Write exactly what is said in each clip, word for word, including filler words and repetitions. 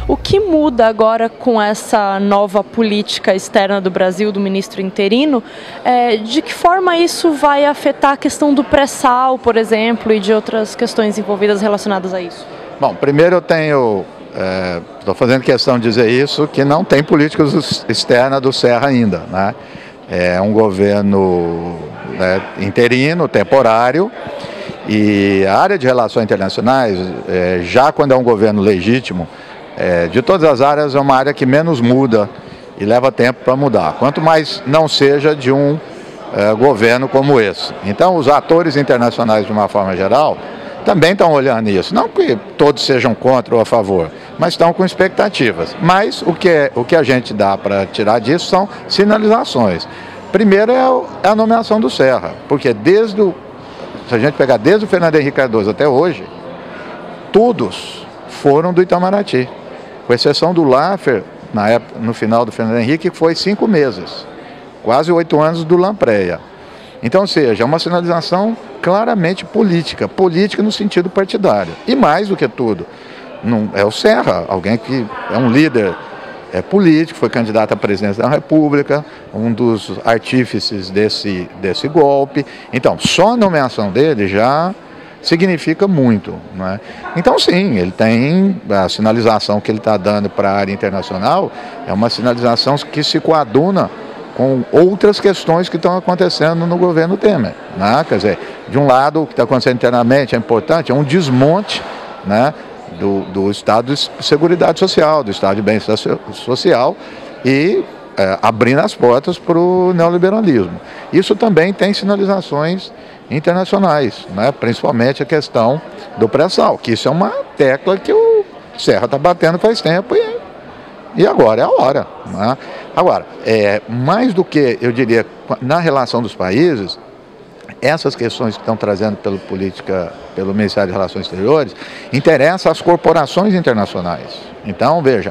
O que muda agora com essa nova política externa do Brasil, do ministro interino? É, de que forma isso vai afetar a questão do pré-sal, por exemplo, e de outras questões envolvidas relacionadas a isso? Bom, primeiro eu tenho, estou é, fazendo questão de dizer isso, que não tem política externa do Serra ainda, né? É um governo, né, interino, temporário, e a área de relações internacionais, é, já quando é um governo legítimo, é, de todas as áreas é uma área que menos muda e leva tempo para mudar, quanto mais não seja de um é, governo como esse. Então os atores internacionais, de uma forma geral, também estão olhando isso, não que todos sejam contra ou a favor, mas estão com expectativas. Mas o que, é, o que a gente dá para tirar disso são sinalizações. Primeiro é a nomeação do Serra, porque desde o, se a gente pegar desde o Fernando Henrique Cardoso até hoje, todos foram do Itamaraty, com exceção do Laffer, na época, no final do Fernando Henrique, que foi cinco meses, quase oito anos do Lampreia. Então, ou seja, é uma sinalização claramente política, política no sentido partidário. E mais do que tudo, não, é o Serra, alguém que é um líder é, político, foi candidato à presidência da República, um dos artífices desse, desse golpe. Então, só a nomeação dele já significa muito, não é? Então, sim, ele tem a sinalização que ele está dando para a área internacional, é uma sinalização que se coaduna com outras questões que estão acontecendo no governo Temer, né? Quer dizer, de um lado, o que está acontecendo internamente é importante, é um desmonte, né, do, do Estado de Seguridade Social, do Estado de Bem-Estar Social e é, abrindo as portas para o neoliberalismo. Isso também tem sinalizações internacionais, né, principalmente a questão do pré-sal, que isso é uma tecla que o Serra está batendo faz tempo e E agora é a hora, né? Agora, é, mais do que, eu diria, na relação dos países, essas questões que estão trazendo pelo, política, pelo Ministério de Relações Exteriores, interessam às corporações internacionais. Então, veja,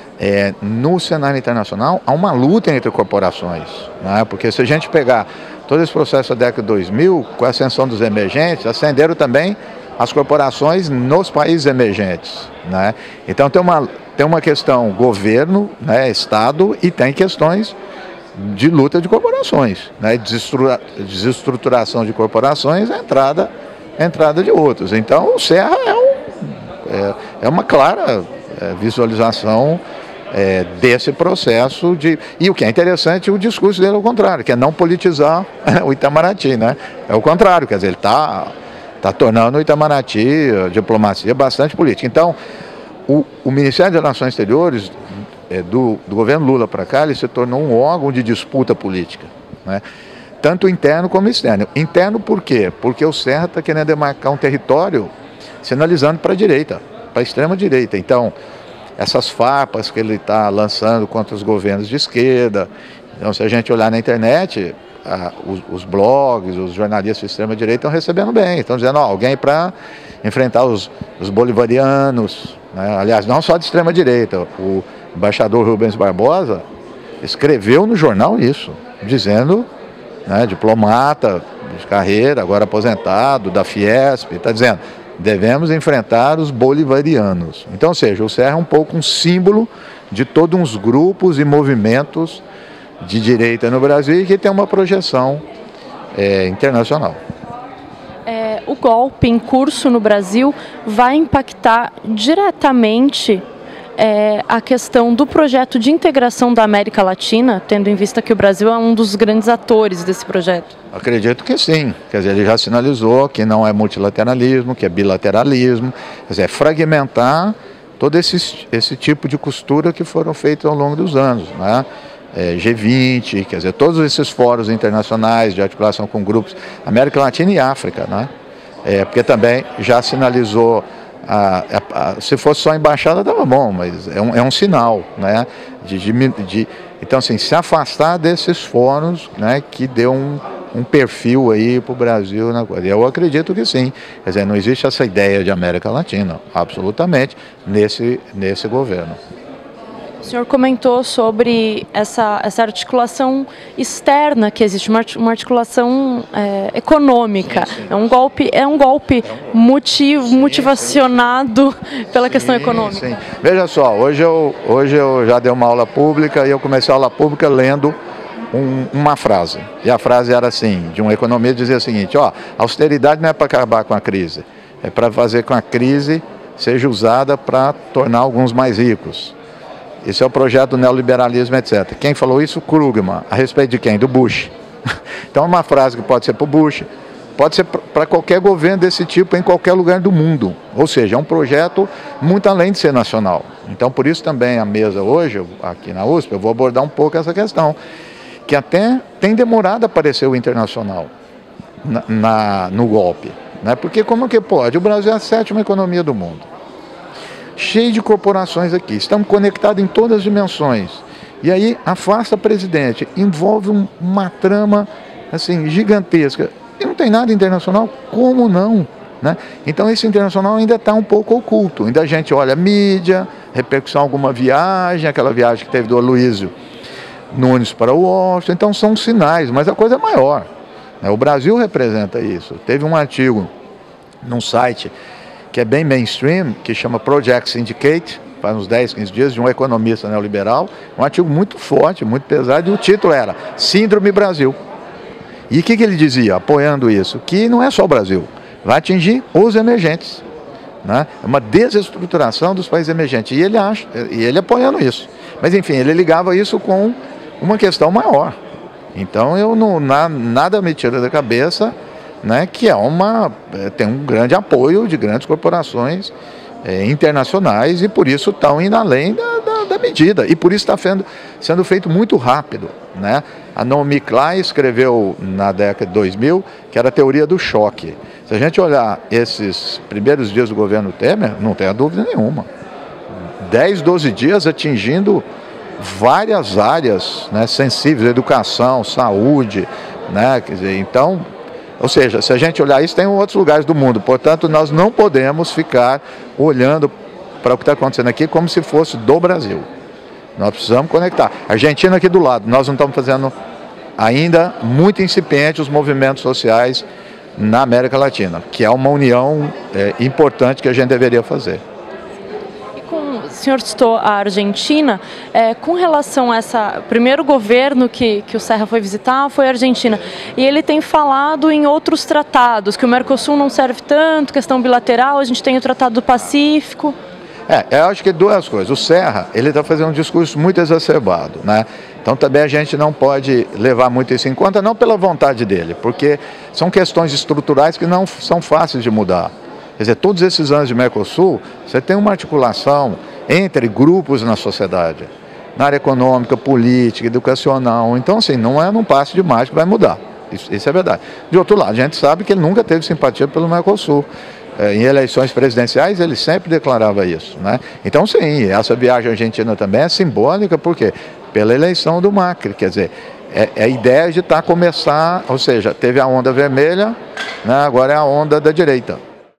é, no cenário internacional há uma luta entre corporações, né? Porque se a gente pegar todo esse processo da década de dois mil, com a ascensão dos emergentes, ascenderam também as corporações nos países emergentes, né? Então tem uma, tem uma questão governo, né, Estado, e tem questões de luta de corporações, né? Desestrutura, desestruturação de corporações, entrada, entrada de outros. Então o Serra é, um, é, é uma clara é, visualização é, desse processo de... E o que é interessante, o discurso dele é o contrário, que é não politizar o Itamaraty, né? É o contrário, quer dizer, ele está... está tornando o Itamaraty, a diplomacia, bastante política. Então, o, o Ministério das Relações Exteriores, é, do, do governo Lula para cá, ele se tornou um órgão de disputa política, né? Tanto interno como externo. Interno por quê? Porque o Serra está querendo demarcar um território sinalizando para a direita, para a extrema-direita. Então, essas farpas que ele está lançando contra os governos de esquerda, então, se a gente olhar na internet... Ah, os, os blogs, os jornalistas de extrema-direita estão recebendo bem, estão dizendo, ó, alguém para enfrentar os, os bolivarianos, né? Aliás, não só de extrema-direita, o embaixador Rubens Barbosa escreveu no jornal isso, dizendo, né, diplomata de carreira, agora aposentado, da Fiesp, está dizendo, devemos enfrentar os bolivarianos. Então, ou seja, o Serra é um pouco um símbolo de todos uns grupos e movimentos de direita no Brasil e que tem uma projeção é, internacional. É, o golpe em curso no Brasil vai impactar diretamente é, a questão do projeto de integração da América Latina, tendo em vista que o Brasil é um dos grandes atores desse projeto? Acredito que sim. Quer dizer, ele já sinalizou que não é multilateralismo, que é bilateralismo, quer dizer, é fragmentar todo esse, esse tipo de costura que foram feitos ao longo dos anos, né? É, G vinte, quer dizer, todos esses fóruns internacionais de articulação com grupos, América Latina e África, né? É, porque também já sinalizou, a, a, a, se fosse só a embaixada estava bom, mas é um, é um sinal, né? De, de, de, então, assim, se afastar desses fóruns, né, que deu um, um perfil aí para o Brasil na coisa. Eu acredito que sim, quer dizer, não existe essa ideia de América Latina, absolutamente, nesse, nesse governo. O senhor comentou sobre essa, essa articulação externa que existe, uma, uma articulação é, econômica. Sim, sim. É um golpe, é um golpe motiv, sim, motivacionado sim. pela sim, questão econômica. Sim. Veja só, hoje eu, hoje eu já dei uma aula pública e eu comecei a aula pública lendo um, uma frase. E a frase era assim, de um economista, dizia o seguinte: ó, austeridade não é para acabar com a crise, é para fazer com a crise seja usada para tornar alguns mais ricos. Esse é o projeto do neoliberalismo, etcétera. Quem falou isso? Krugman. A respeito de quem? Do Bush. Então é uma frase que pode ser para o Bush, pode ser para qualquer governo desse tipo em qualquer lugar do mundo. Ou seja, é um projeto muito além de ser nacional. Então por isso também a mesa hoje, aqui na U S P, eu vou abordar um pouco essa questão, que até tem demorado a aparecer o internacional na, na, no golpe. Né? Porque como que pode? O Brasil é a sétima economia do mundo. Cheio de corporações aqui, estamos conectados em todas as dimensões. E aí afasta presidente, envolve um, uma trama assim, gigantesca. E não tem nada internacional, como não? Né? Então esse internacional ainda está um pouco oculto. Ainda a gente olha mídia, repercussão alguma viagem, aquela viagem que teve do Aloysio Nunes para o Washington. Então são sinais, mas a coisa é maior. Né? O Brasil representa isso. Teve um artigo num site que é bem mainstream, que chama Project Syndicate, faz uns dez, quinze dias, de um economista neoliberal, um artigo muito forte, muito pesado, e o título era Síndrome Brasil. E o que, que ele dizia, apoiando isso? Que não é só o Brasil, vai atingir os emergentes. Né? É uma desestruturação dos países emergentes, e ele acha, e ele apoiando isso. Mas enfim, ele ligava isso com uma questão maior. Então eu não, na, nada me tira da cabeça, né, que é uma, tem um grande apoio de grandes corporações é, internacionais e por isso estão indo além da, da, da medida. E por isso está sendo, sendo feito muito rápido. Né? A Naomi Klein escreveu na década de dois mil que era a teoria do choque. Se a gente olhar esses primeiros dias do governo Temer, não tem dúvida nenhuma. dez, doze dias atingindo várias áreas, né, sensíveis, educação, saúde, né, quer dizer, então... Ou seja, se a gente olhar isso, tem em outros lugares do mundo. Portanto, nós não podemos ficar olhando para o que está acontecendo aqui como se fosse do Brasil. Nós precisamos conectar. A Argentina aqui do lado, nós não estamos fazendo ainda muito incipiente os movimentos sociais na América Latina, que é uma união é, importante que a gente deveria fazer. O senhor citou a Argentina, é, com relação a essa, o primeiro governo que, que o Serra foi visitar foi a Argentina, e ele tem falado em outros tratados, que o Mercosul não serve tanto, questão bilateral, a gente tem o Tratado do Pacífico. É, eu acho que duas coisas. O Serra, ele está fazendo um discurso muito exacerbado, né? Então também a gente não pode levar muito isso em conta, não pela vontade dele, porque são questões estruturais que não são fáceis de mudar. Quer dizer, todos esses anos de Mercosul, você tem uma articulação entre grupos na sociedade, na área econômica, política, educacional. Então, assim, não é num passe de mágica que vai mudar. Isso, isso é verdade. De outro lado, a gente sabe que ele nunca teve simpatia pelo Mercosul. É, em eleições presidenciais, ele sempre declarava isso. Né? Então, sim, essa viagem à Argentina também é simbólica, por quê? Pela eleição do Macri. Quer dizer, é, é a ideia de estar tá, começar, ou seja, teve a onda vermelha, né, agora é a onda da direita.